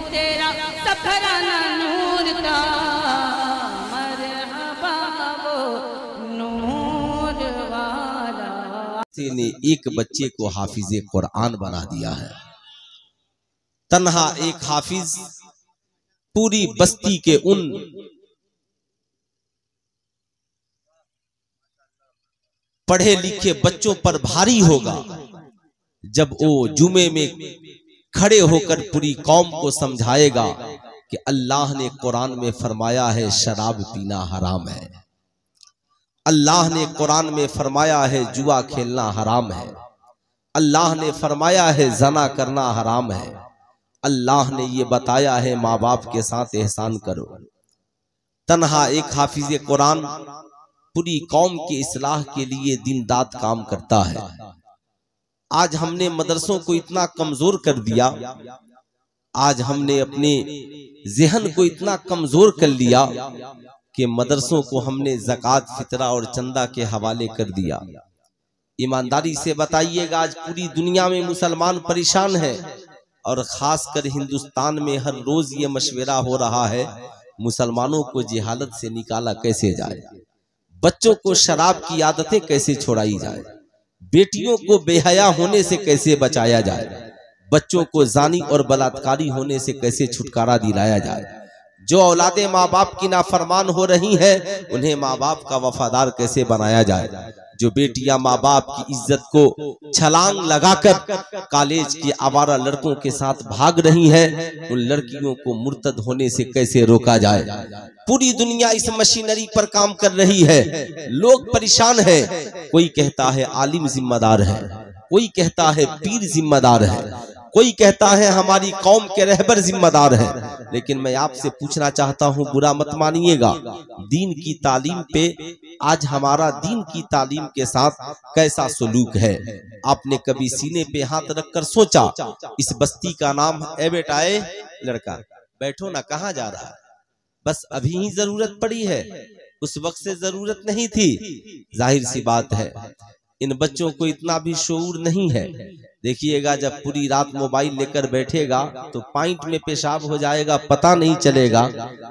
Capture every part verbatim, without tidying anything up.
तेरा सफराना नूर का, मरहबा वो नूर वाला। ने एक बच्चे को हाफिज कुरान बना दिया है। तन्हा एक हाफिज पूरी बस्ती के उन पढ़े लिखे बच्चों पर भारी होगा जब वो जुमे में खड़े होकर पूरी कौम को समझाएगा कि अल्लाह ने कुरान में फरमाया है शराब पीना हराम है, अल्लाह ने कुरान में फरमाया है जुआ खेलना हराम है, अल्लाह ने फरमाया है जना करना हराम है, अल्लाह ने ये बताया है माँ बाप के साथ एहसान करो। तन्हा एक हाफिज कुरान पूरी कौम के इस्लाह के लिए दिन रात काम करता है। आज हमने मदरसों को इतना कमजोर कर दिया, आज हमने अपने ज़हन को इतना कमजोर कर लिया कि मदरसों को हमने ज़कात फितरा और चंदा के हवाले कर दिया। ईमानदारी से बताइएगा, आज पूरी दुनिया में मुसलमान परेशान हैं और खासकर हिंदुस्तान में हर रोज ये मशवरा हो रहा है मुसलमानों को जहालत से निकाला कैसे जाए, बच्चों को शराब की आदतें कैसे छुड़ाई जाए, बेटियों को बेहया होने से कैसे बचाया जाए, बच्चों को जानी और बलात्कारी होने से कैसे छुटकारा दिलाया जाए। जो औलादे माँ बाप की नाफरमान हो रही हैं उन्हें माँ बाप का वफादार कैसे बनाया जाए। जो बेटियां माँ बाप की इज्जत को छलांग लगाकर कॉलेज के आवारा लड़कों के साथ भाग रही हैं उन लड़कियों को मुर्तद होने से कैसे रोका जाए। पूरी दुनिया इस मशीनरी पर काम कर रही है, लोग परेशान हैं। कोई कहता है आलिम जिम्मेदार है, कोई कहता है पीर जिम्मेदार है, कोई कहता है हमारी कौम के रहबर जिम्मेदार है। लेकिन मैं आपसे पूछना चाहता हूं, बुरा मत मानिएगा, दीन की तालीम पे आज हमारा दीन की तालीम के साथ कैसा सलूक है। आपने कभी सीने पे हाथ रखकर सोचा इस बस्ती का नाम है? ए बेटा ए लड़का बैठो ना, कहाँ जा रहा है? बस अभी ही जरूरत पड़ी है, उस वक्त से जरूरत नहीं थी। जाहिर सी बात है इन बच्चों को इतना भी शऊर नहीं है। देखिएगा जब पूरी रात मोबाइल लेकर बैठेगा तो पॉइंट में पेशाब हो जाएगा, पता नहीं चलेगा,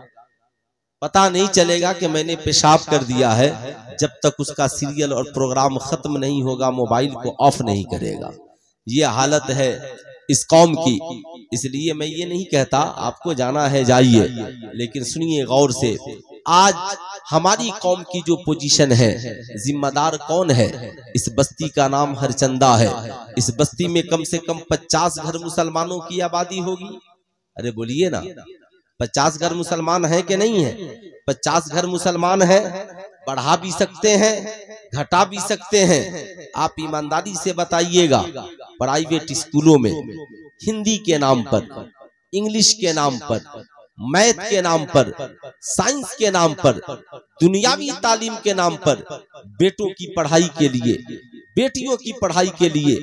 पता नहीं चलेगा कि मैंने पेशाब कर दिया है। जब तक उसका सीरियल और प्रोग्राम खत्म नहीं होगा मोबाइल को ऑफ नहीं करेगा। ये हालत है इस कौम की। इसलिए मैं ये नहीं कहता आपको जाना है जाइए, लेकिन सुनिए गौर से, आज हमारी कौम की जो पोजीशन है, जिम्मेदार कौन है? इस बस्ती का नाम हरचंदा है। इस बस्ती में कम से कम पचास घर मुसलमानों की आबादी होगी। अरे बोलिए ना, पचास घर मुसलमान है कि नहीं है? पचास घर मुसलमान है, बढ़ा भी सकते हैं, घटा भी सकते हैं। आप ईमानदारी से बताइएगा, प्राइवेट स्कूलों में हिंदी के नाम पर, इंग्लिश के नाम पर, मैथ के नाम पर, साइंस के नाम पर, दुनियावी तालीम के नाम पर बेटों की पढ़ाई के लिए, बेटियों की पढ़ाई के लिए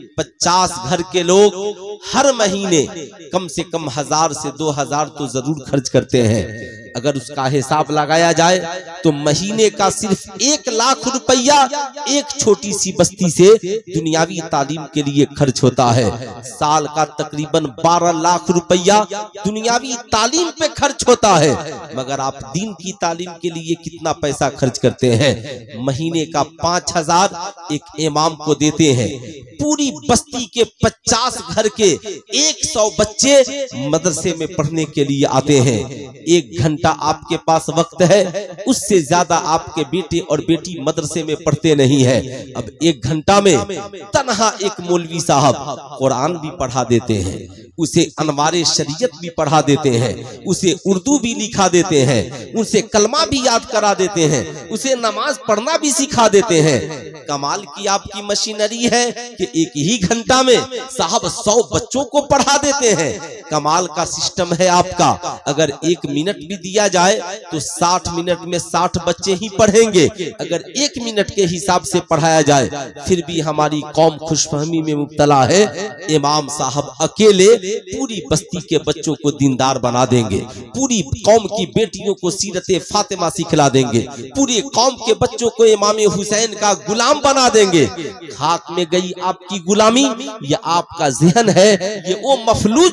पचास घर के लोग हर महीने कम से कम हजार से दो हजार तो जरूर खर्च करते हैं। अगर उसका हिसाब लगाया जाए तो महीने का सिर्फ एक लाख रुपया एक छोटी सी बस्ती से दुनियावी तालीम के लिए खर्च होता है। साल का तकरीबन बारह लाख रुपया दुनियावी तालीम पे खर्च होता है। मगर आप दीन की तालीम के लिए कितना पैसा खर्च करते हैं? महीने का पांच हजार एक इमाम को देते हैं। पूरी बस्ती के पचास घर के एक सौ बच्चे मदरसे में पढ़ने के लिए आते हैं। एक घंटा आपके पास वक्त है, उससे ज्यादा आपके बेटे और बेटी मदरसे में पढ़ते नहीं है। अब एक घंटा में तन्हा एक मौलवी साहब कुरान भी पढ़ा देते हैं, उसे अनवारे शरीयत भी पढ़ा देते हैं, उसे उर्दू भी लिखा देते हैं, उसे कलमा भी याद करा देते हैं, उसे नमाज पढ़ना भी सिखा देते हैं। कमाल की आपकी मशीनरी है कि एक ही घंटा में साहब सौ बच्चों को पढ़ा देते हैं। कमाल का सिस्टम है आपका। अगर एक मिनट भी दिया जाए तो साठ मिनट में साठ बच्चे ही पढ़ेंगे। अगर एक मिनट के हिसाब से पढ़ाया जाए फिर भी हमारी कौम खुशफहमी में मुब्तला है। इमाम साहब अकेले पूरी बस्ती के बच्चों को दीनदार बना देंगे, पूरी कौम की बेटियों को सीरत फातिमा सिखला देंगे, पूरी कौम के बच्चों को इमाम हुसैन का गुलाम बना देंगे। खाक में गई आपकी गुलामी, ये आपका ज़हन है, ये वो मफलूज ज़हन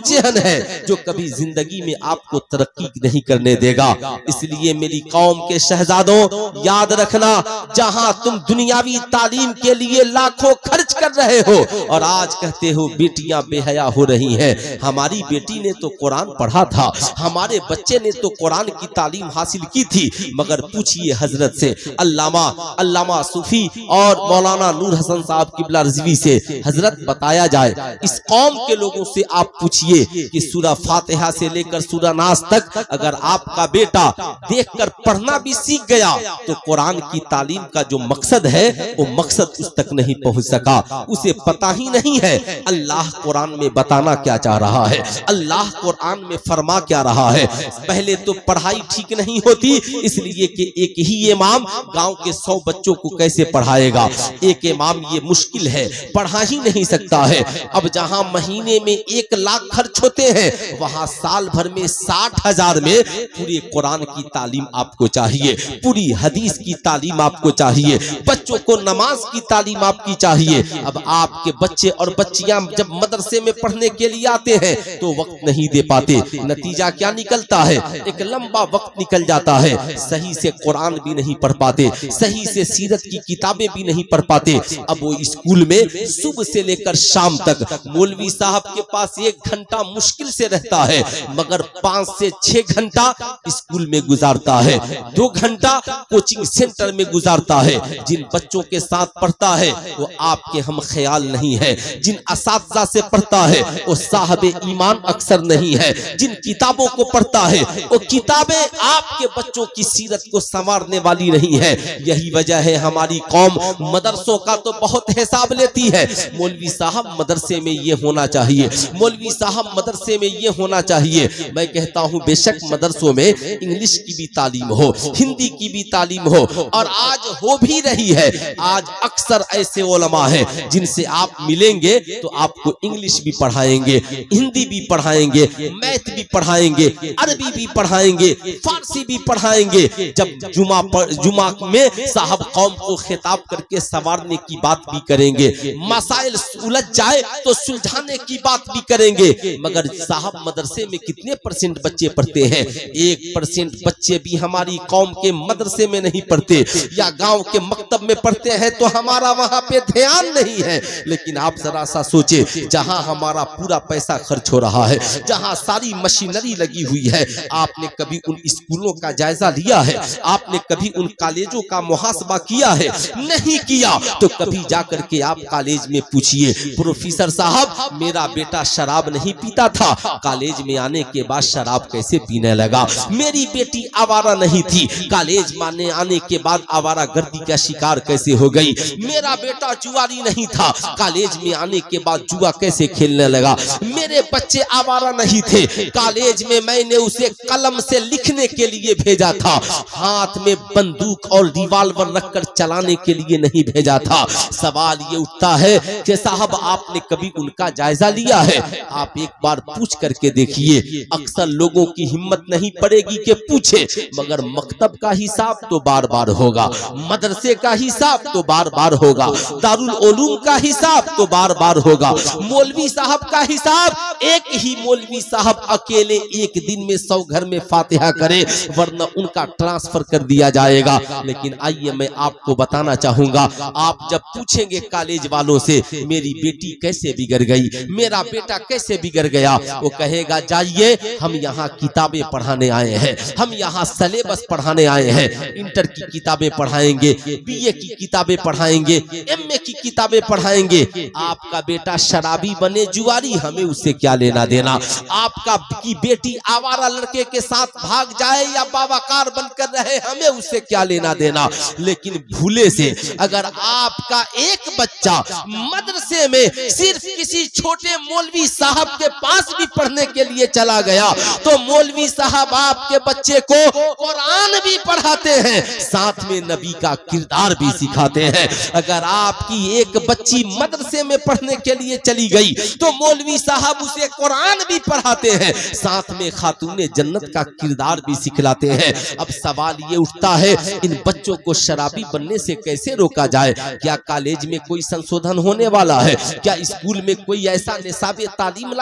है जो कभी जिंदगी में आपको तरक्की नहीं करने देगा। इसलिए मेरी कौम के शहजादों, याद रखना, जहां तुम दुनियावी तालीम के लिए लाखों खर्च कर रहे हो और आज कहते हो बेटियां बेहया हो रही हैं, हमारी बेटी ने तो कुरान पढ़ा था, हमारे बच्चे ने तो कुरान की तालीम हासिल की थी, मगर पूछिए हजरत से, अल्लामा अल्लामा सूफी और मौलाना नूर हसन साहब किबला रिजवी से, हजरत बताया जाए इस कौम के लोगों से आप पूछिए कि सूरह फातिहा से लेकर सूरह नास तक अगर आपका बेटा देखकर पढ़ना भी सीख गया तो कुरान की तालीम का जो मकसद है वो मकसद उस तक नहीं पहुंच सका, उसे पता ही नहीं है अल्लाह कुरान में बताना क्या चाह रहा है, अल्लाह कुरान में फरमा क्या रहा है। पहले तो पढ़ाई ठीक नहीं होती, इसलिए कि एक ही इमाम गांव के सौ बच्चों को कैसे पढ़ाएगा, एक इमाम ये मुश्किल है, पढ़ा ही नहीं सकता है। अब जहां महीने में एक लाख खर्च होते हैं वहां साल भर में साठ हजार में पूरे कुरान की तालीम आपको चाहिए, पूरी हदीस की तालीम आपको चाहिए, बच्चों को नमाज की तालीम आपकी चाहिए। अब आपके बच्चे और बच्चियां जब मदरसे में पढ़ने के लिए आते हैं तो वक्त नहीं दे पाते, नतीजा क्या निकलता है, एक लंबा वक्त निकल जाता है, सही से कुरान भी नहीं पढ़ पाते, सही से सीरत की किताबें भी नहीं पढ़ पाते। अब वो स्कूल में सुबह से लेकर शाम तक मौलवी साहब के पास एक घंटा मुश्किल से रहता है, मगर पांच से छह घंटा स्कूल में गुजारता है, दो घंटा कोचिंग सेंटर में गुजारता है। जिन बच्चों के साथ पढ़ता है वो आपके हम ख्याल नहीं है, जिन असातिज़ा से पढ़ता है वो साहब ईमान अक्सर नहीं है, जिन किताबों को पढ़ता है वो किताबें आपके बच्चों की सीरत को संवारने वाली नहीं है। यही वजह है हमारी कौम मदरसों का तो बहुत हिसाब लेती है, मौलवी साहब मदरसे में ये होना चाहिए, मौलवी साहब मदरसे में ये होना चाहिए। मैं कहता हूँ बेशक मदरसों में इंग्लिश की भी तालीम हो, हिंदी की भी तालीम हो, और आज हो भी रही है। आज अक्सर ऐसे उलमा हैं जिनसे आप मिलेंगे तो आपको इंग्लिश भी पढ़ाएंगे, हिंदी भी पढ़ाएंगे, मैथ भी पढ़ाएंगे, अरबी भी पढ़ाएंगे, फारसी भी पढ़ाएंगे। जब जुमा पर जुमा में साहब कौम को खिताब करके संवारने की बात भी करेंगे, मसाइल उलझ जाए तो सुलझाने की बात भी करेंगे, मगर साहब मदरसे में कितने परसेंट बच्चे पढ़ते हैं? एक परसेंट बच्चे भी हमारी कौम के मदरसे में नहीं पढ़ते, या गांव के मकतब में पढ़ते हैं तो हमारा वहां पे ध्यान नहीं है। लेकिन आप जरा सा सोचे, जहां हमारा पूरा पैसा खर्च हो रहा है, जहां सारी मशीनरी लगी हुई है, आपने कभी उन स्कूलों का जायजा लिया है? आपने कभी उन कॉलेजों का मुहासबा किया है? नहीं किया तो कभी जाकर के आप कॉलेज में पूछिए, प्रोफेसर साहब मेरा बेटा शराब नहीं पीता था, कॉलेज में आने के बाद शराब कैसे पीने लगा? मेरी बेटी आवारा नहीं थी, कॉलेज में आने के बाद आवारा गर्दी का शिकार कैसे हो गई? मेरा बेटा जुआरी नहीं था, कॉलेज में आने के बाद जुआ कैसे खेलने लगा? मेरे बच्चे आवारा नहीं थे, कॉलेज में मैंने उसे कलम से लिखने के लिए भेजा था, हाथ में बंदूक और रिवाल्वर रखकर चलाने के लिए नहीं भेजा था। सवाल ये उठता है कि साहब आपने कभी उनका जायजा लिया है? आप एक बार पूछ करके देखिए। अक्सर लोगों की हिम्मत नहीं पड़ेगी कि पूछे, मगर मकतब का हिसाब तो बार बार होगा, मदरसे का हिसाब तो बार बार होगा, दारुल उलूम का हिसाब तो बार बार होगा, मौलवी साहब का हिसाब एक ही मौलवी साहब अकेले एक दिन में सौ घर में फातिहा करे, वरना उनका ट्रांसफर कर दिया जाएगा। लेकिन आइए मैं आपको बताना चाहूंगा, आप जब पूछेंगे कॉलेज वालों से मेरी बेटी कैसे बिगड़ गई, मेरा बेटा कैसे बिगड़ गया, वो कहेगा जाइए हम यहाँ किताबें पढ़ाने आए हैं, हम यहाँ सिलेबस पढ़ाने आए हैं, इंटर की किताबें पढ़ाएंगे, बीए की किताबें पढ़ाएंगे, एमए की किताबें पढ़ाएंगे। आपका बेटा शराबी बने जुआरी, हमें उससे क्या लेना देना? आपका की बेटी आवारा लड़के के साथ भाग जाए या बाबाकार बनकर रहे, हमें उससे क्या लेना देना? लेकिन भूले से अगर आपका एक बच्चा मदरसे में सिर्फ किसी छोटे मौलवी साहब के पास भी पढ़ने के लिए चला गया तो मौलवी साहब आपके बच्चे को कुरान भी पढ़ाते हैं, साथ में नबी का किरदार भी सिखाते हैं। अगर आपकी एक बच्ची मदरसे में पढ़ने के लिए चली गई तो मौलवी साहब उसे कुरान भी पढ़ाते हैं, साथ में खातूने जन्नत का किरदार भी सिखलाते हैं। अब सवाल ये उठता है, इन बच्चों को शराबी बनने से कैसे रोका जाए? क्या कॉलेज में कोई संशोधन होने वाला है? क्या स्कूल में कोई ऐसा निसाबे तालीम लाया जाने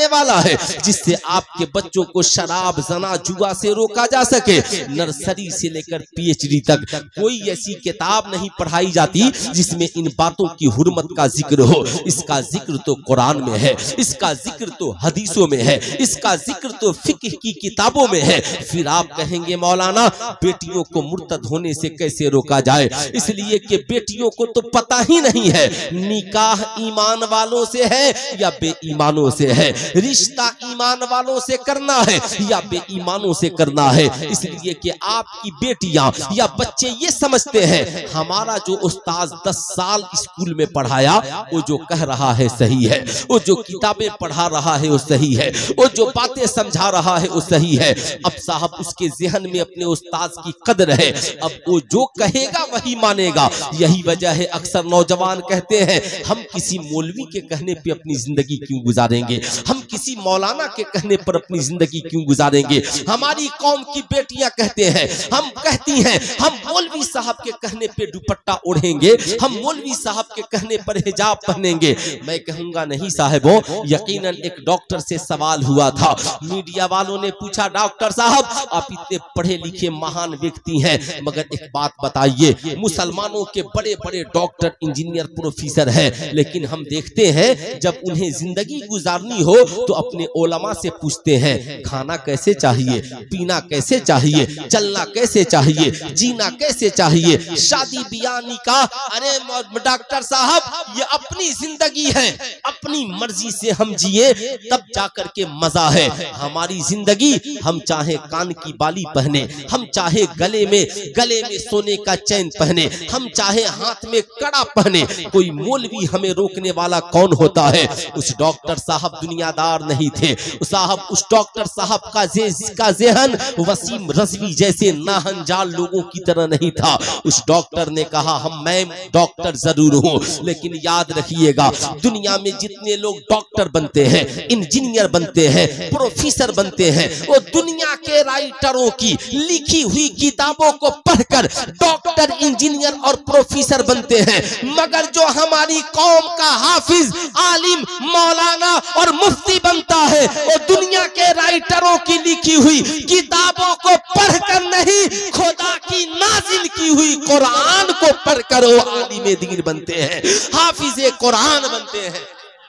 करने वाला है जिससे आपके बच्चों को शराब, जना, जुआ से रोका जा सके। नर्सरी से लेकर पीएचडी तक कोई ऐसी किताब नहीं पढ़ाई जाती जिसमें इन बातों की हुर्मत का जिक्र हो। इसका जिक्र तो कुरान में है, इसका जिक्र तो हदीसों में है, इसका जिक्र तो फिक्र की किताबों में है। फिर आप कहेंगे मौलाना बेटियों को मुर्तद होने से कैसे रोका जाए? इसलिए कि बेटियों को तो पता ही नहीं है निकाह ईमान वालों से है या बेईमानों से है, रिश्ता ईमान वालों से करना है या बेईमानों से करना है। इसलिए कि आपकी बेटियां या बच्चे ये समझते हैं हमारा जो उस्ताद दस साल स्कूल में पढ़ाया वो जो कह रहा है सही है, वो जो किताबें पढ़ा रहा है वो सही है, वो जो बातें समझा रहा है वो सही है। अब साहब उसके ज़हन में अपने उस्ताद की कदर है, अब वो जो कहेगा वही मानेगा। यही वजह है अक्सर नौजवान कहते हैं हम किसी मौलवी के कहने पे अपनी जिंदगी क्यों गुजारेंगे, हम किसी मौलाना के कहने पर अपनी जिंदगी क्यों गुजारेंगे। हमारी कौम की बेटियां कहते हैं, हम कहती हैं हम मौलवी साहब के कहने पे दुपट्टा ओढ़ेंगे, हम मौलवी साहब के कहने पर हिजाब पहनेंगे। मैं कहूंगा नहीं साहिबों, यकीनन एक डॉक्टर से सवाल हुआ था, मीडिया वालों ने पूछा डॉक्टर साहब आप इतने पढ़े लिखे महान व्यक्ति हैं मगर एक बात बताइए मुसलमानों के बड़े बड़े डॉक्टर, इंजीनियर, प्रोफेसर हैं, लेकिन हम देखते हैं जब उन्हें जिंदगी गुजारनी हो तो अपने उलमा से पूछते हैं खाना कैसे चाहिए, पीना कैसे चाहिए, चलना कैसे चाहिए, जीना कैसे चाहिए, शादी ब्याह निकाह। अरे डॉक्टर साहब ये अपनी जिंदगी है, अपनी मर्जी से हम जिए तब जाकर के मजा है। हमारी जिंदगी हम चाहे कान की बाली पहने, हम चाहे गले में गले में सोने का चैन पहने, हम चाहे हाथ में कड़ा पहने, कोई मौलवी हमें रोकने वाला कौन होता है। उस डॉक्टर साहब दुनियादार नहीं थे साहब, उस डॉक्टर साहब का का ज़हन वसीम रज़वी जैसे नाहंजाल लोगों की तरह नहीं था। उस डॉक्टर ने कहा हम मैं डॉक्टर जरूर हूं लेकिन याद रखिएगा दुनिया में जितने लोग डॉक्टर बनते हैं, इंजीनियर बनते हैं, प्रोफेसर बनते हैं, वो दुनिया के राइटरों की लिखी हुई किताबों को पढ़कर डॉक्टर, इंजीनियर और प्रोफेसर बनते हैं। मगर जो हमारी कौम का हाफिज, आलिम, मौलाना और मुफ्ती बनता है वो दुनिया के राइटरों की लिखी हुई किताबों को पढ़कर नहीं, खुदा की नाजिल की हुई कुरान को पढ़कर वो आलिम दीन बनते हैं, हाफिज कुरान बनते हैं।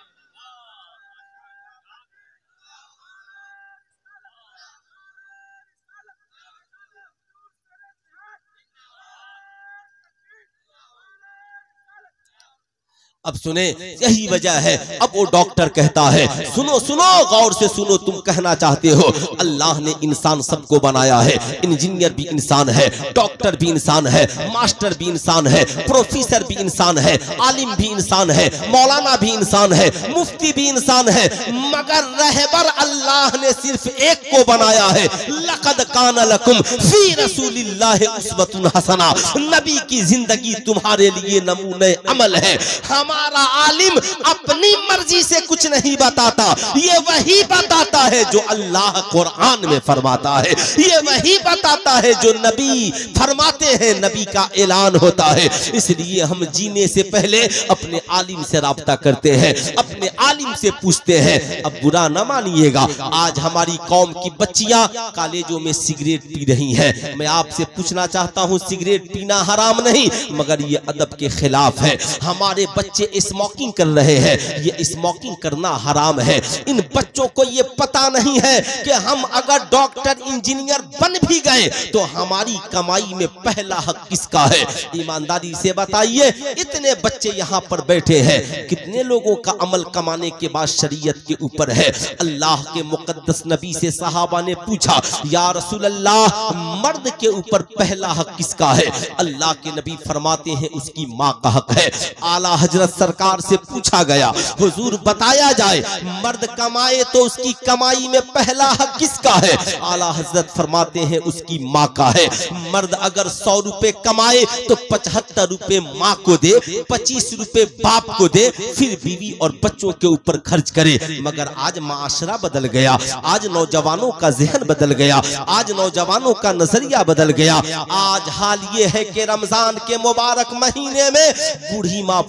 अब सुने यही वजह है, अब वो डॉक्टर कहता है सुनो सुनो गौर से सुनो, तुम कहना चाहते हो अल्लाह ने इंसान सबको बनाया है, इंजीनियर भी इंसान है, डॉक्टर भी इंसान है, मास्टर भी इंसान है, प्रोफेसर भी इंसान है, आलिम भी इंसान है, मौलाना भी इंसान है, मुफ्ती भी इंसान है, मगर रहबर अल्लाह ने सिर्फ एक को बनाया है। लक़द कान लकुम फी रसूलिल्लाहि उस्वतुन हसना, नबी की जिंदगी तुम्हारे लिए नमूने अमल है। हम हमारा आलिम अपनी मर्जी से कुछ नहीं बताता, ये वही बताता है जो अल्लाह कुरान में फरमाता है, ये वही बताता है जो नबी फरमाते हैं, नबी का ऐलान होता है। इसलिए हम जीने से पहले अपने आलिम से राब्ता करते हैं, अपने आलिम से पूछते हैं। अब बुरा न मानिएगा, आज हमारी कौम की बच्चियां कॉलेजों में सिगरेट पी रही हैं। मैं आपसे पूछना चाहता हूं सिगरेट पीना हराम नहीं मगर ये अदब के खिलाफ है। हमारे बच्चे स्मोकिंग कर रहे हैं, ये स्मोकिंग करना हराम है। इन बच्चों को ये पता नहीं है कि हम अगर डॉक्टर, इंजीनियर बन भी गए तो हमारी कमाई में पहला हक किसका है? ईमानदारी से बताइए, इतने बच्चे यहाँ पर बैठे हैं, कितने लोगों का अमल कमाने के बाद शरीयत के ऊपर है? अल्लाह के मुकद्दस नबी से सहाबा ने पूछा या रसूल अल्लाह मर्द के ऊपर पहला हक किसका है? अल्लाह के नबी फरमाते हैं उसकी माँ का हक है। आला हजरत सरकार से पूछा गया हुजूर बताया जाए मर्द कमाए तो उसकी कमाई में पहला हक किसका है? आला हजरत फरमाते हैं उसकी माँ का है। मर्द अगर सौ रुपए कमाए तो पचहत्तर रुपए माँ को दे, पच्चीस रुपए बाप को दे, फिर बीवी और बच्चों के ऊपर खर्च करे। मगर आज माशरा बदल गया, आज नौजवानों का जहन बदल गया, आज नौजवानों का नजरिया बदल गया। आज हाल ये है कि रमजान के मुबारक महीने में बूढ़ी माँ फोन कर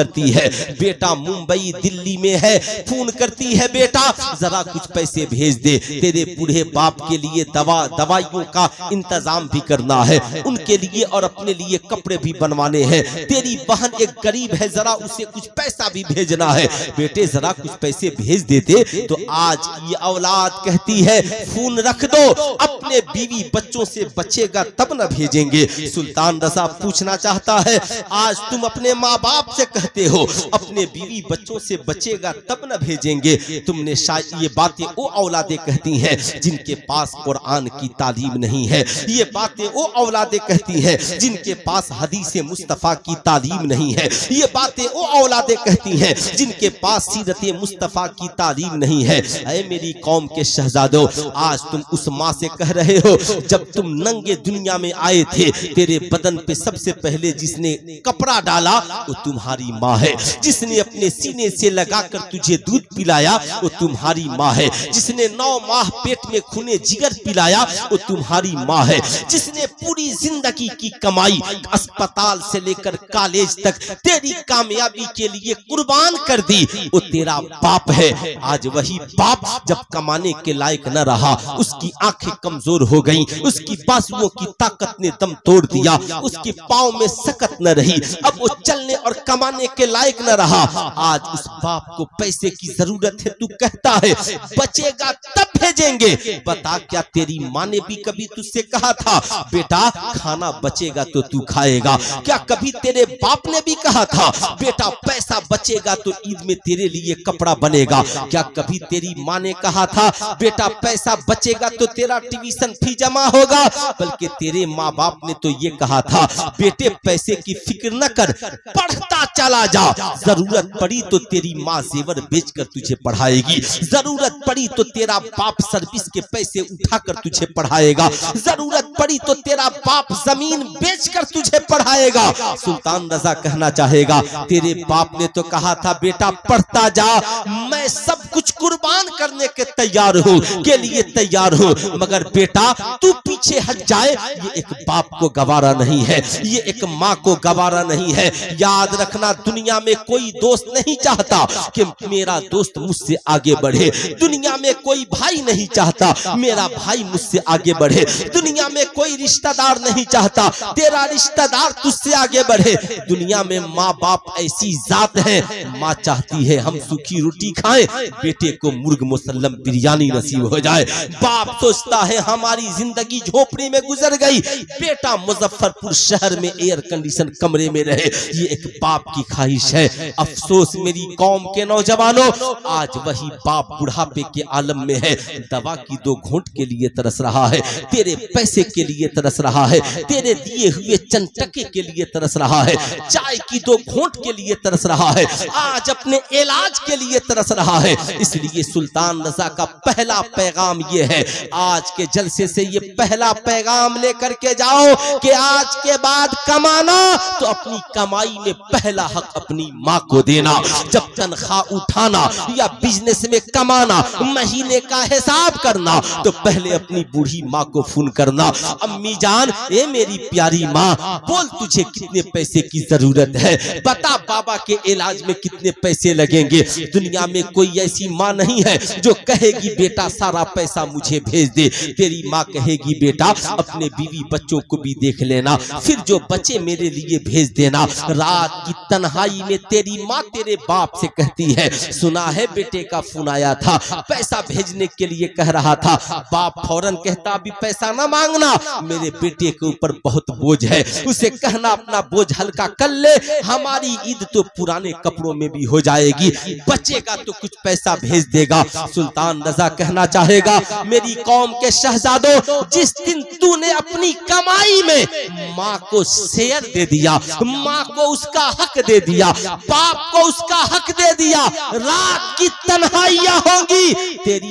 करती है, बेटा मुंबई दिल्ली में है, फोन करती है बेटा जरा कुछ पैसे भेज दे, तेरे बूढ़े बाप के लिए दवा दवाइयों का इंतजाम भी करना है, उनके लिए और अपने लिए कपड़े भी बनवाने हैं, तेरी बहन एक गरीब है जरा उसे कुछ पैसा भी भेजना है, बेटे जरा कुछ पैसे भेज देते। तो आज ये औलाद कहती है फोन रख दो, अपने बीवी बच्चों से बचेगा तब न भेजेंगे। सुल्तान रजा पूछना चाहता है, आज तुम अपने माँ बाप से कहते हो अपने बीवी बच्चों से बचेगा तब न भेजेंगे, तुमने शायद ये बातें वो औलादे कहती हैं जिनके पास कुरान की तालीम नहीं है, ये बातें वो औलादे कहती हैं जिनके पास हदीस मुस्तफा की तालीम नहीं है, ये बातें वो औलादे कहती हैं जिनके पास सीरत मुस्तफा की तालीम नहीं है। ऐ मेरी कौम के शहजादों, आज तुम उस माँ से कह रहे हो जब तुम नंगे दुनिया में आए थे तेरे बदन पे सबसे पहले जिसने कपड़ा डाला वो तुम्हारी माँ है, जिसने अपने सीने से लगाकर तुझे दूध पिलाया वो तुम्हारी माँ है, जिसने नौ माह पेट में खूने जिगर पिलाया वो तुम्हारी माँ है, जिसने पूरी जिंदगी की कमाई अस्पताल से लेकर कॉलेज तक तेरी कामयाबी के लिए कुर्बान कर दी वो तेरा बाप है। आज वही बाप जब कमाने के लायक न रहा, उसकी आंखें कमजोर हो गईं, उसकी बाजुओं की ताकत ने दम तोड़ दिया, उसके पांव में सकत न रही, अब वो चलने और कमाने के लायक न रहा। आज उस बाप को पैसे की जरूरत है, तू कहता है बचेगा तब भेजेंगे। बता क्या तेरी माँ ने भी कभी तुझसे कहा था बेटा खाना बचेगा तो तू खाएगा? क्या कभी तेरे बाप ने भी कहा था बेटा पैसा बचेगा तो ईद में तेरे लिए कपड़ा बनेगा? क्या कभी तेरी माँ ने कहा था बेटा पैसा बचेगा तो तेरा ट्यूशन फी जमा होगा? बल्कि तेरे माँ बाप ने तो ये कहा था बेटे पैसे की फिक्र न कर, पढ़ता चला जा, जरूरत पड़ी तो तेरी माँ जेवर बेचकर तुझे पढ़ाएगी, जरूरत पड़ी तो तेरा बाप सर्विस के पैसे उठाकर तुझे पढ़ाएगा, जरूरत पड़ी तो तेरा बाप जमीन बेचकर तुझे पढ़ाएगा। सुल्तान रजा कहना चाहेगा तेरे बाप ने तो कहा था बेटा पढ़ता जा, मैं सब कुछ कुर्बान करने के तैयार हूँ के लिए तैयार हूँ, मगर बेटा तू पीछे हट जाए ये एक बाप को गवारा नहीं है, ये एक माँ को गवारा नहीं है। याद रखना दुनिया में कोई दोस्त नहीं चाहता कि मेरा दोस्त मुझसे आगे बढ़े, दुनिया में कोई भाई नहीं चाहता मेरा भाई मुझसे आगे बढ़े, दुनिया में कोई रिश्तेदार नहीं चाहता तेरा रिश्तेदार तुझसे आगे बढ़े। दुनिया में माँ बाप ऐसी जात है, माँ चाहती है हम सूखी रोटी खाएं, बेटे को मुर्ग मुसल्लम बिरयानी नसीब हो जाए। बाप सोचता है हमारी जिंदगी झोपड़ी में गुजर गई, बेटा मुजफ्फरपुर शहर में एयर कंडीशन कमरे में रहे, ये एक बाप की ख्वाहिश है। अफसोस मेरी कौम के नौजवानों, आज वही बाप बुढ़ापे के आलम में है, दवा की दो घूंट के लिए तरस रहा है, तेरे पैसे के लिए तरस रहा है, तेरे दिए हुए चंद टके के लिए तरस रहा है, चाय की दो घूंट के लिए तरस रहा है, आज अपने इलाज के लिए तरस रहा है। इसलिए सुल्तान रजा का पहला पैगाम ये है, आज के जलसे से ये पहला पैगाम लेकर के जाओ कि आज के बाद कमाना तो अपनी कमाई में पहला हक अपनी माँ को देना। जब तनख्वाह उठाना या बिजनेस में कमाना, महीने का हिसाब करना तो पहले अपनी बूढ़ी माँ को फोन करना, अम्मी जान ए मेरी प्यारी माँ बोल तुझे कितने पैसे की जरूरत है, बता बाबा के इलाज में कितने पैसे लगेंगे। दुनिया में कोई ऐसी माँ नहीं है जो कहेगी बेटा सारा पैसा मुझे भेज दे, तेरी माँ कहेगी बेटा अपने बीवी बच्चों को भी देख लेना, फिर जो बचे मेरे लिए भेज देना। रात की तन्हाई में तेरी माँ तेरे बाप से कहती है सुना है बेटे का फोन आया था, पैसा भेजने के लिए कह रहा था। बाप फौरन कहता अभी पैसा ना मांगना, मेरे बेटे के ऊपर बहुत बोझ है, उसे कहना अपना बोझ हल्का कर ले, हमारी ईद तो पुराने कपड़ों में भी हो जाएगी, बचेगा तो कुछ पैसा भेज देगा। सुल्तान रजा कहना चाहेगा मेरी कौम के शहजादों, जिस दिन तूने अपनी कमाई में माँ को शेयर दे दिया, माँ को उसका हक दे दिया, बाप को उसका हक दे दिया, रात की तन्हाइयां होंगी, तेरी माँ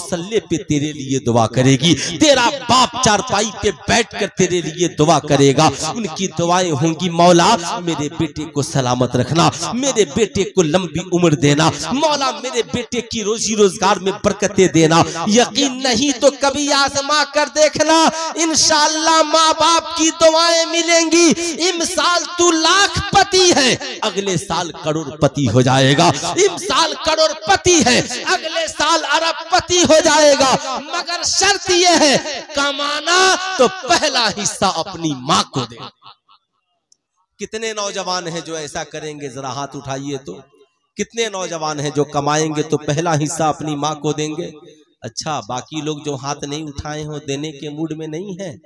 मुसल्ले पे तेरे लिए दुआ करेगी, तेरा बाप चारपाई पे बैठकर तेरे लिए दुआ करेगा। उनकी दुआएं होंगी, मौला मेरे बेटे को सलामत रखना, मेरे बेटे को लंबी उम्र देना, मौला मेरे बेटे की रोजी रोजगार में बरकतें देना। यकीन नहीं तो कभी आजमा कर देखना, इंशाअल्लाह माँ बाप की दुआएं मिलेंगी। इस साल तू लाखपति है, अगले साल करोड़पति हो जाएगा। इस साल करोड़पति है, अगले साल अरबपति हो जाएगा। मगर शर्त यह है, कमाना तो पहला हिस्सा अपनी माँ को दे। कितने नौजवान हैं जो ऐसा करेंगे, जरा हाथ उठाइए तो। कितने नौजवान हैं जो कमाएंगे तो पहला हिस्सा अपनी माँ को देंगे? अच्छा, बाकी लोग जो हाथ नहीं उठाए हो देने के मूड में नहीं है।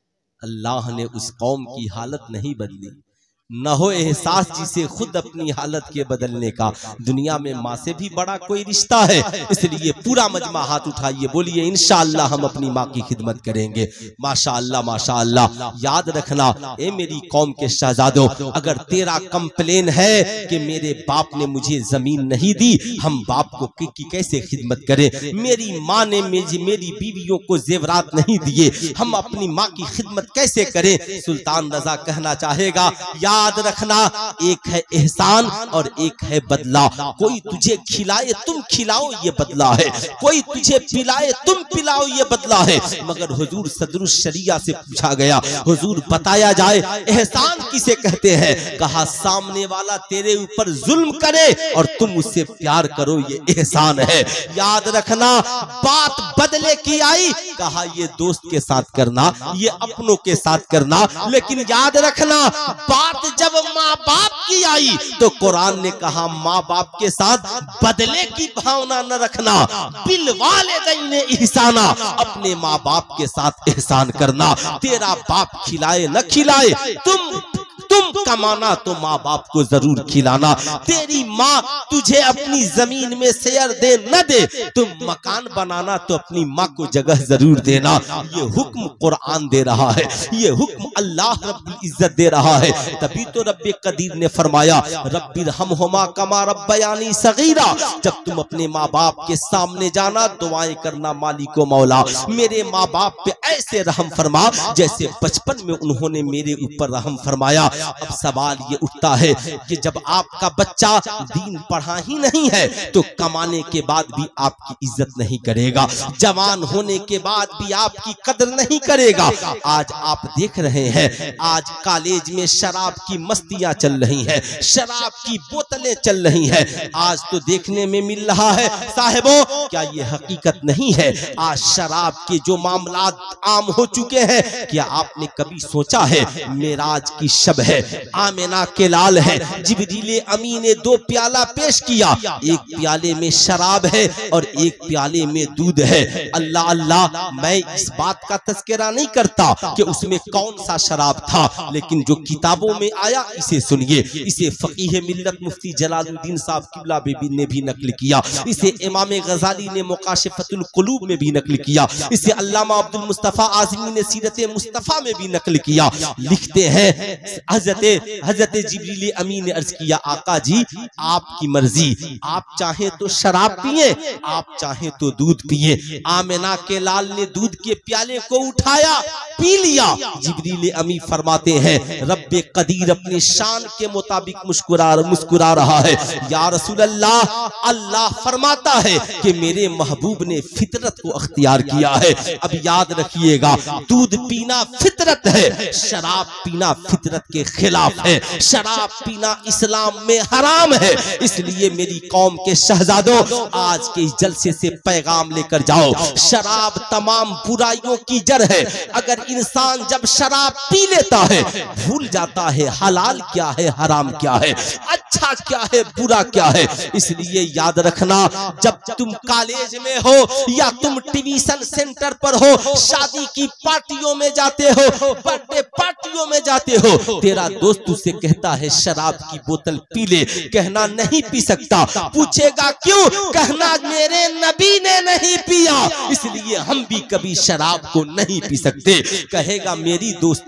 अल्लाह ने उस कौम की हालत नहीं बदली। न हो एहसास जिसे खुद अपनी हालत के बदलने का। दुनिया में माँ से भी बड़ा कोई रिश्ता है, इसलिए पूरा मजमा हाथ उठाइए, बोलिए इंशाअल्लाह हम अपनी माँ की खिदमत करेंगे। माशाअल्लाह माशाअल्लाह। याद रखना ए मेरी कौम के शहजादों, अगर तेरा कंप्लेन है कि मेरे बाप ने मुझे जमीन नहीं दी, हम बाप को की, की कैसे खिदमत करें, मेरी माँ ने मेरी मेरी बीवियों को जेवरात नहीं दिए, हम अपनी माँ की खिदमत कैसे करें। सुल्तान रजा कहना चाहेगा, याद रखना एक है एहसान और एक है बदला। कोई तुझे खिलाए तुम खिलाओ ये बदला है, कोई तुझे पिलाए तुम पिलाओ ये बदला है। मगर हुजूर सदरुस शरिया से पूछा गया, हुजूर बताया जाए एहसान किसे कहते हैं? कहा सामने वाला तेरे ऊपर जुल्म करे और तुम उससे प्यार करो, ये एहसान है। याद रखना बात बदले की आई, कहा ये दोस्त के साथ करना, ये अपनों के साथ करना। लेकिन याद रखना बात जब माँ बाप की आई तो कुरान ने कहा माँ बाप के साथ बदले की भावना न रखना, बिल वालिदैन इहसाना, अपने माँ बाप के साथ एहसान करना। तेरा बाप खिलाए न खिलाए, तुम तुम कमाना तो माँ बाप को जरूर खिलाना। तेरी माँ तुझे अपनी जमीन में शेयर दे न दे, तुम मकान बनाना तो अपनी माँ को जगह जरूर देना। ये हुक्म कुरान दे रहा है, ये हुक्म अल्लाह रब्बुल इज्जत दे रहा है। तभी तो रब्बे कदीर ने फरमाया रब्बिरहमहुमा कमा रब्बयानी सगीरा। जब तुम अपने माँ बाप के सामने जाना दुआएं करना, मालिको मौला मेरे माँ बाप पे ऐसे रहम फरमा जैसे बचपन में उन्होंने मेरे ऊपर रहम फरमाया। अब सवाल ये उठता है कि जब आपका बच्चा दीन पढ़ा ही नहीं है तो कमाने के बाद भी आपकी इज्जत नहीं करेगा, जवान होने के बाद भी आपकी कदर नहीं करेगा। आज आप देख रहे हैं, आज कॉलेज में शराब की मस्तियां चल रही हैं, शराब की बोतलें चल रही हैं। आज तो देखने में मिल रहा है साहिबों, क्या ये हकीकत नहीं है? आज शराब के जो मामला आम हो चुके हैं, क्या आपने कभी सोचा है मेराज की शब है, आमिना के लाल है, जिब्रील अमीन ने दो प्याला पेश किया, एक प्याले में शराब है और एक प्याले में दूध है। अल्लाह अल्लाह, मैं इस बात का तज़किरा नहीं करता कि उसमें कौन सा शराब था, लेकिन जो किताबों में आया इसे सुनिए। इसे फकीह मिल्लत मुफ्ती जलालुद्दीन साहब किबला बेबी ने भी नकल किया, इसे इमाम गजाली ने मुकाशिफतुल कुलूब में भी नकल किया, इसे अल्लामा अब्दुल मुस्तफा आज़मी ने सीरत मुस्तफा में भी नकल किया। लिखते हैं हजरत हजरत जिब्रील अमीन ने अर्ज किया, आका जी आपकी मर्जी, आप चाहे तो शराब पिए, आप चाहे तो दूध पिए। आमिना के लाल ने दूध के प्याले को उठाया, पी लिया। जिब्रील अमीन फरमाते हैं रब्बे कदीर अपनी शान के मुताबिक मुस्कुरा मुस्कुरा रहा है। या रसूल अल्लाह, अल्लाह फरमाता है कि मेरे महबूब ने फितरत को अख्तियार किया है। अब याद रखिएगा, दूध पीना फितरत है, शराब पीना फितरत के खिलाफ है, शराब पीना इस्लाम में हराम है। इसलिए मेरी कौम के शहजादों, आज के इस जलसे से पैगाम लेकर जाओ, शराब तमाम बुराइयों की जड़ है। अगर इंसान जब शराब पी लेता है भूल जाता है हलाल क्या है, हराम क्या है, अच्छा क्या है, बुरा क्या है। इसलिए याद रखना, जब तुम कॉलेज में हो या तुम ट्यूशन सेंटर पर हो, शादी की पार्टियों में जाते हो, बर्थडे पार्टियों में जाते हो, तेरा दोस्त तुझसे कहता है शराब की बोतल पी ले, कहना नहीं पी सकता। पूछेगा क्यों? कहना मेरे नबी ने नहीं पिया, इसलिए हम भी कभी शराब को नहीं पी सकते। कहेगा मेरी दोस्त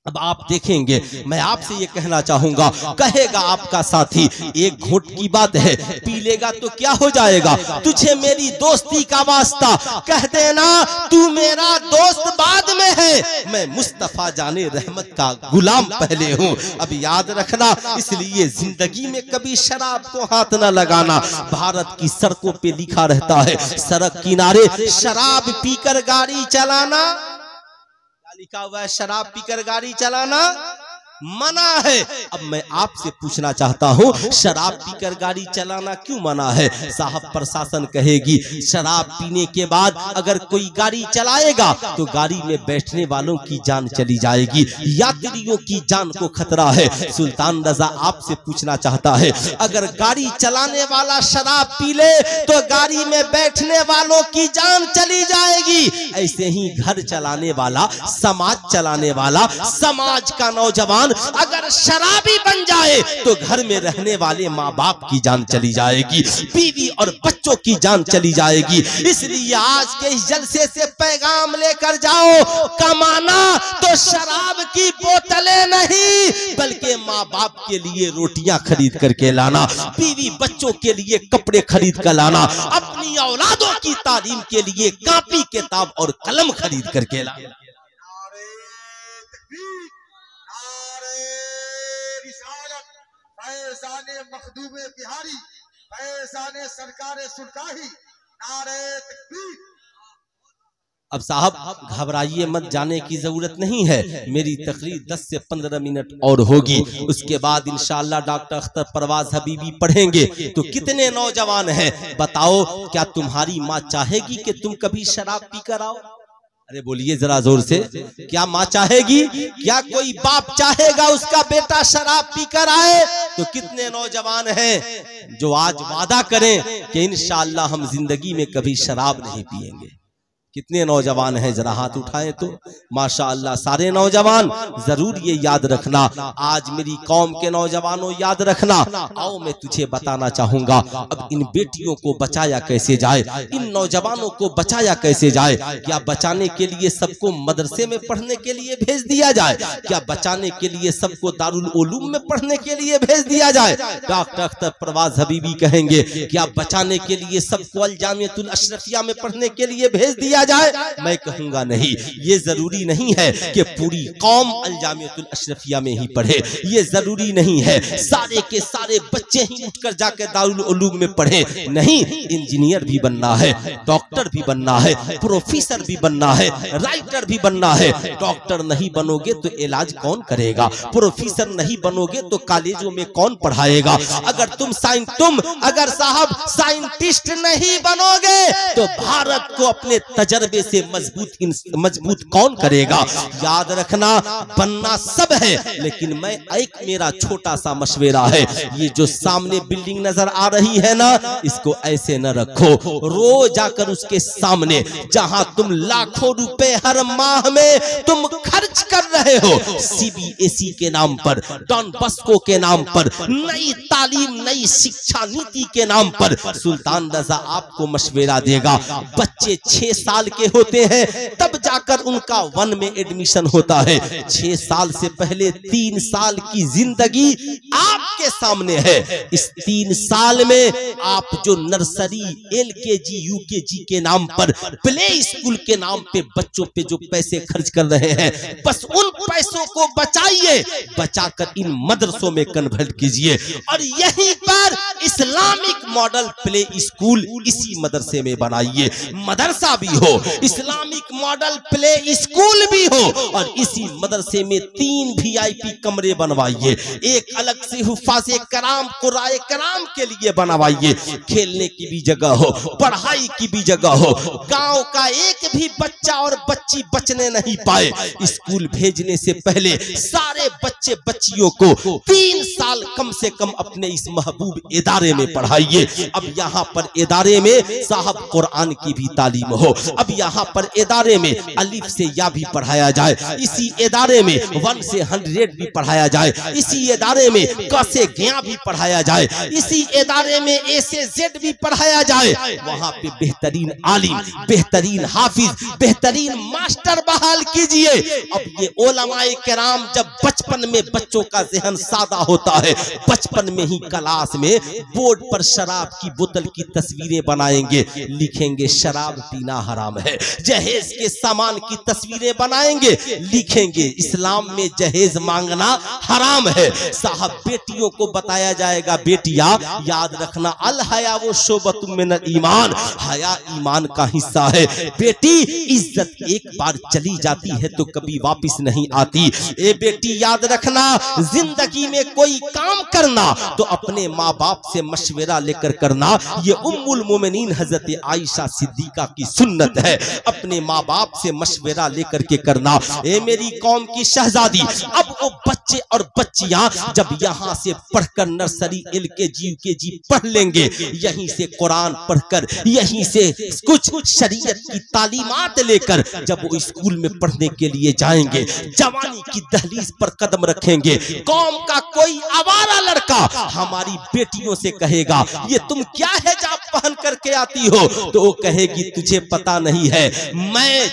अब आप देखेंगे, मैं आपसे ये कहना चाहूंगा, कहेगा आपका साथी एक घूंट की बात है, पी लेगा तो क्या हो जाएगा, तुझे मेरी दोस्ती का वास्ता, कह देना तू मेरा दोस्त बाद में है, मैं मुस्तफा जाने रहमत का गुलाम पहले हूँ। अब याद रखना, इसलिए जिंदगी में कभी शराब को हाथ न लगाना। भारत की सड़कों पे लिखा रहता है, सड़क किनारे शराब पीकर गाड़ी चलाना, लिखा हुआ है शराब पीकर गाड़ी चलाना मना है। अब मैं आपसे पूछना चाहता हूँ, शराब पीकर गाड़ी चलाना क्यों मना है? साहब प्रशासन कहेगी शराब पीने के बाद अगर कोई गाड़ी चलाएगा तो गाड़ी में बैठने वालों की जान चली जाएगी, यात्रियों की जान को खतरा है। सुल्तान रजा आपसे पूछना चाहता है, अगर गाड़ी चलाने वाला शराब पी ले तो गाड़ी में बैठने वालों की जान चली जाएगी। ऐसे ही घर चलाने वाला, समाज चलाने वाला, समाज का नौजवान अगर शराबी बन जाए तो घर में रहने वाले माँ बाप की जान चली जाएगी, बीवी और बच्चों की जान चली जाएगी। इसलिए आज के इस जलसे से पैगाम लेकर जाओ, कमाना तो शराब की बोतलें नहीं बल्कि माँ बाप के लिए रोटियां खरीद करके लाना, बीवी बच्चों के लिए कपड़े खरीद कर लाना, अपनी औलादों की तालीम के लिए कॉपी किताब और कलम खरीद करके लाना। फैज़ाने मखदूमे बिहारी, फैज़ाने सरकारे सुल्ताही, नारे तकबीर। अब साहब घबराइए मत, जाने की जरूरत नहीं है, मेरी तकरीर दस से पंद्रह मिनट और होगी, उसके बाद इंशाअल्लाह डॉक्टर अख्तर परवाज हबीबी पढ़ेंगे। तो कितने नौजवान हैं बताओ, क्या तुम्हारी माँ चाहेगी कि तुम कभी शराब पीकर आओ? अरे बोलिए जरा जोर से, क्या माँ चाहेगी? क्या कोई बाप चाहेगा उसका बेटा शराब पीकर आए? तो कितने नौजवान हैं जो आज वादा करें कि इंशाअल्लाह हम जिंदगी में कभी शराब नहीं पिएंगे? कितने नौजवान हैं, जरा हाथ उठाएं तो। माशाअल्लाह सारे नौजवान, जरूर ये याद रखना, आज मेरी कौम के नौजवानों याद रखना। आओ मैं तुझे बताना चाहूंगा, अब इन बेटियों को बचाया कैसे जाए, इन नौजवानों को बचाया कैसे जाए। क्या बचाने के लिए सबको मदरसे में पढ़ने के लिए भेज दिया जाए? क्या बचाने के लिए सबको दारुल उलूम में पढ़ने के लिए भेज दिया जाए? डॉक्टर अख्तर परवाज हबीबी कहेंगे, क्या बचाने के लिए सबको अल जामियतुल अशरफिया में पढ़ने के लिए भेज दिया जाए? मैं कहूंगा नहीं, ये जरूरी नहीं है कि पूरी कौम अल जामियतुल अशरफिया में ही पढ़े, ये जरूरी नहीं है सारे के सारे बच्चे ही उठकर जाकर दारुल उलूम में पढ़े। नहीं, इंजीनियर भी बनना है, डॉक्टर भी बनना है, प्रोफेसर भी बनना है, राइटर भी बनना है। डॉक्टर नहीं बनोगे तो इलाज कौन करेगा? प्रोफेसर नहीं बनोगे तो कॉलेजों में कौन पढ़ाएगा? अगर तुम साइंस तुम अगर साहब साइंटिस्ट नहीं बनोगे तो भारत को अपने तजर्बे से मजबूत मजबूत कौन करेगा? याद रखना, बनना सब है, लेकिन मैं एक मेरा छोटा सा मशवरा है, ये जो सामने बिल्डिंग नजर आ रही है ना, इसको ऐसे न रखो। रोज जाकर उसके सामने जहां तुम लाखों रुपए हर माह में तुम खर्च कर रहे हो, सीबीएसई के नाम पर, डॉन बस्को के नाम पर, नई तालीम नई शिक्षा नीति के नाम पर, सुल्तान रजा आपको मशवरा देगा। बच्चे छह साल के होते हैं तब जाकर उनका वन में एडमिशन होता है। छह साल से पहले तीन साल की जिंदगी आपके सामने है। इस तीन साल में आप जो नर्सरी, एलकेजी, यूकेजी के नाम पर, प्ले स्कूल के नाम पे बच्चों पे जो पैसे खर्च कर रहे हैं, बस उन पैसों को बचाइए, बचाकर इन मदरसों में कन्वर्ट कीजिए और यहीं पर इस्लामिक मॉडल प्ले स्कूल इसी मदरसे में बनाइए। मदरसा भी हो, इस्लामिक मॉडल प्ले स्कूल भी हो और इसी मदरसे में तीन वीआईपी कमरे बनवाइए, एक अलग से हुफ्फाज़े कराम, कुराए कराम के लिए बनवाइए, खेलने की भी जगह हो, पढ़ाई की भी जगह हो, गांव का एक भी बच्चा और बच्ची बचने नहीं पाए। स्कूल भेजने से पहले सारे बच्चे बच्चियों को तीन साल कम से कम अपने इस महबूब इदारे में पढ़ाइए। अब यहाँ पर इदारे में साहब कुरान की भी तालीम हो, अब यहाँ पर इदारे में अलिफ से या भी पढ़ाया जाए, इसी इदारे में वन से हंड्रेड भी पढ़ाया जाए, इसी इदारे में क से गया भी पढ़ाया जाए, इसी इदारे में ए से जेड भी पढ़ाया जाए, वहां पे बेहतरीन आलिम, बेहतरीन हाफिज, बेहतरीन मास्टर बहाल कीजिए। अब ये उलमाए किराम जब बचपन में बच्चों का ज़हन सादा होता है, बचपन में ही क्लास में बोर्ड पर शराब की बोतल की तस्वीरें बनाएंगे, लिखेंगे शराब पीना हराम है, जहेज के सामान की तस्वीरें बनाएंगे, लिखेंगे इस्लाम में जहेज मांगना हराम है। साहब बेटियों को बताया जाएगा, बेटिया याद रखना अल हया वो शोबतुम मिनल ईमान, हया ईमान का हिस्सा है। बेटी इज्जत एक बार चली जाती है तो कभी वापस नहीं आती। ए बेटी याद रखना, जिंदगी में कोई काम करना तो अपने माँ बाप से मशवरा लेकर करना, ये उम्मुल मोमिनीन हजरत आयशा सिद्दीका की सुन्नत है। अपने माँ बाप से मशवरा लेकर के करना। ए मेरी कौम की शहजादी, अब वो बच्चे और बच्चियां जब यहाँ से पढ़कर नर्सरी एल के जी के जी पढ़ लेंगे, यहीं से कुरान पढ़कर, यहीं से कुछ शरीयत की तालीमात लेकर जब वो स्कूल में पढ़ने के लिए जाएंगे, जवानी की दहलीज पर कदम रखेंगे, कौम का कोई आवारा लड़का हमारी बेटियों से कहेगा ये तुम क्या है जो पहन करके आती हो, तो वो कहेगी तुझे पता नहीं है, मैं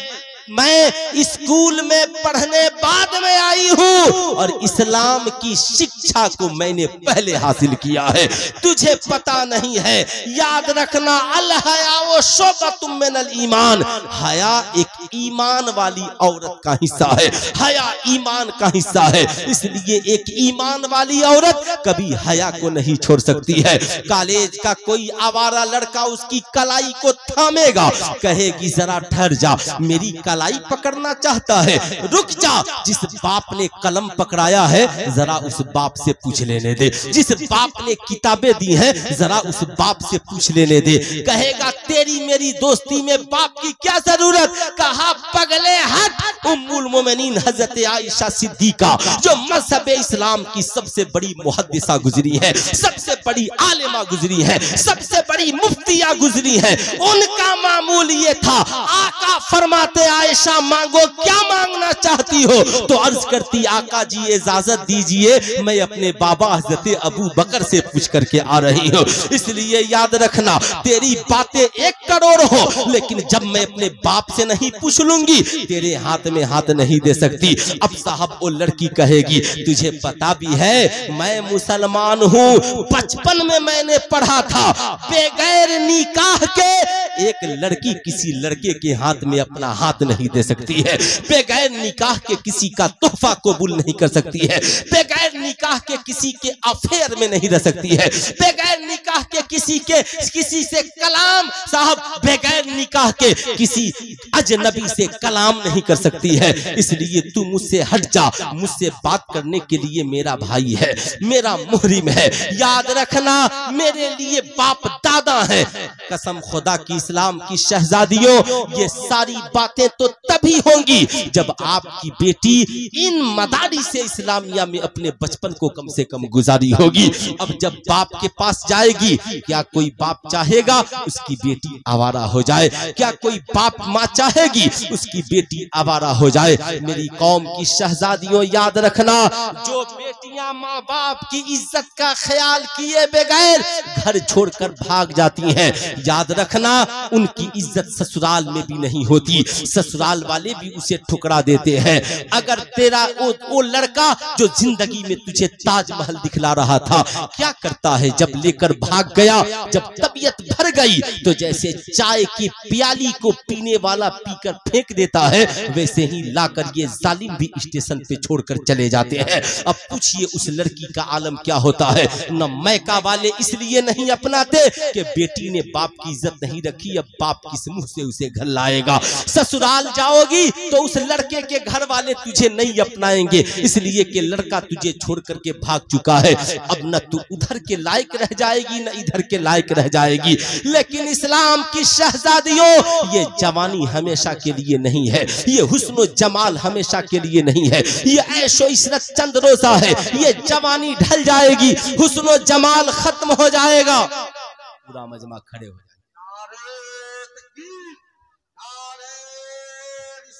मैं स्कूल में पढ़ने बाद में आई हूँ और इस्लाम की शिक्षा को मैंने पहले हासिल किया है, तुझे पता नहीं है। याद रखना अल हया वो शोबतुम मिनल ईमान, हया एक ईमान वाली औरत का हिस्सा है, हया ईमान का हिस्सा है। इसलिए एक ईमान वाली औरत कभी हया को नहीं छोड़ सकती है। कॉलेज का कोई आवारा लड़का उसकी कलाई को थामेगा, कहेगी जरा ठहर जा, मेरी कलाई पकड़ना चाहता है, रुक जा। जिस बाप ने कलम पकड़ाया है जरा उस बाप से पूछ लेने दे, जिस बाप ने किताबें दी हैं जरा उस बाप से पूछ लेने दे। कहेगा तेरी मेरी दोस्ती में बाप की क्या जरूरत, कहा पगले हट। उम्मुल मोमिनीन हजरत आयशा सिद्दीका जो मजहब इस्लाम की सबसे बड़ी मुहद्दिसा गुजरी है, सबसे बड़ी आलिमा गुजरी है, सबसे बड़ी मुफ्तिया गुजरी है, उनका मामूल ये था, आका फरमाते आयशा मांगो क्या मांगना चाहती हो, तो अर्ज करती आका जी इजाजत दीजिए मैं अपने बाबा हजरत अबू बकर से पूछ करके आ रही हूँ। इसलिए याद रखना तेरी बातें एक करोड़ हो, लेकिन जब मैं अपने बाप से नहीं पूछ लूंगी तेरे हाथ में हाथ नहीं दे सकती। अब साहब वो लड़की कहेगी तुझे पता भी है मैं मुसलमान हूँ, बचपन में मैंने पढ़ा था बगैर निकाह के एक लड़की किसी लड़के के हाथ में अपना हाथ नहीं दे सकती है, बगैर निकाह के किसी का तोहफा कबूल नहीं कर सकती है, बगैर निकाह के किसी के अफेयर में नहीं रह सकती है, बगैर निकाह के किसी के किसी से कलाम, साहब बगैर निकाह के किसी अजनबी से कलाम नहीं कर सकती है। इसलिए तू मुझसे हट जा, मुझसे बात करने के लिए मेरा भाई है, मेरा मुहरिम है। याद रखना मेरे लिए बाप दादा है। कसम खुदा की इस्लाम की शहजादियों, ये सारी बातें तो तभी होंगी जब आपकी बेटी इन मदारिस से इस्लामिया में अपने बचपन को कम से कम गुजारी होगी। अब जब बाप के पास जाएगी, क्या कोई बाप चाहेगा उसकी बेटी आवारा हो जाए? क्या कोई बाप माँ चाहेगी उसकी बेटी आवारा हो जाए? मेरी कौम की शहजादियों याद रखना, जो बेटियां माँ बाप की इज्जत का ख्याल किए बगैर घर छोड़कर भाग जाती हैं, याद रखना उनकी इज्जत ससुराल में भी नहीं होती, ससुराल वाले भी उसे ठुकरा देते हैं। अगर तेरा वो, वो लड़का जो जिंदगी में तुझे ताजमहल दिखला रहा था, क्या करता है जब लेकर भाग गया, जब तबीयत भर गई तो जैसे चाय की प्याली को पीने वाला पीकर फेंक देता है, वैसे ही लाकर ये जालिम भी स्टेशन पे छोड़कर चले जाते हैं। अब पूछिए उस लड़की का आलम क्या होता है। न मैका वाले इसलिए नहीं अपनाते कि बेटी ने बाप की इज्जत नहीं रखी, अब बाप किस मुंह से उसे घर लाएगा। ससुराल जाओगी तो उस लड़के के घर वाले तुझे नहीं अपनाएंगे, इसलिए कि लड़का तुझे छोड़ करके भाग चुका है। अब न तू उधर के लायक रह जाएगी न इधर के लायक रह जाएगी। लेकिन इस्लाम की शहजादियों, ये जवानी हमेशा के लिए नहीं है, ये हुस्न जमाल हमेशा के लिए नहीं है, ये ऐशो इशरत चंद रोजा है। ये जवानी ढल जाएगी, हुस्न जमाल खत्म हो जाएगा। पूरा मजमा खड़े हो जाएगा।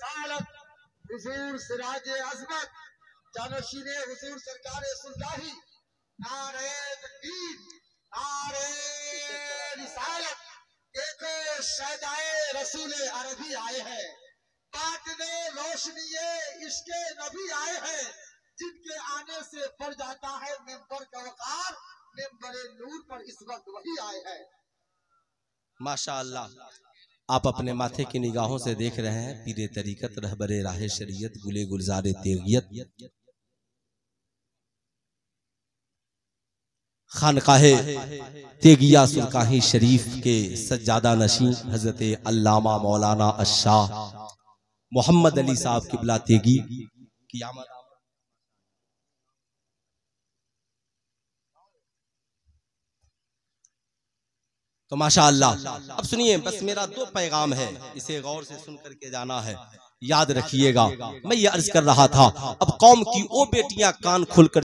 रिसालत हुजूर सिराज अजमत जानशीने हुजूर सरकार सुल्ताही नारे तकबीर नारे रिसालत। देखो शहदाए रसूल अरबी आए हैं, बाटने रोशनी इश्के नबी आए हैं, जिनके आने से बढ़ जाता है मेंबर का वकार, मेंबरे नूर पर इस वक्त वही आए हैं। माशाअल्लाह, आप अपने माथे की निगाहों से देख रहे हैं पीरे तरीकत रहबरे राहे शरीयत गुले गुलजारे तेगियत खानकाहे तेगिया सुल्तानी शरीफ के सज्जादा नशीं हजरत अल्लामा मौलाना अशाह मोहम्मद अली साहब किबला तेगी की आमद। तो माशाअल्लाह, अब सुनिए, बस मेरा दो पैगाम है, इसे गौर से सुन करके जाना है, याद रखिएगा। मैं ये अर्ज कर रहा था, अब कौम की वो बेटियां कान खुलकर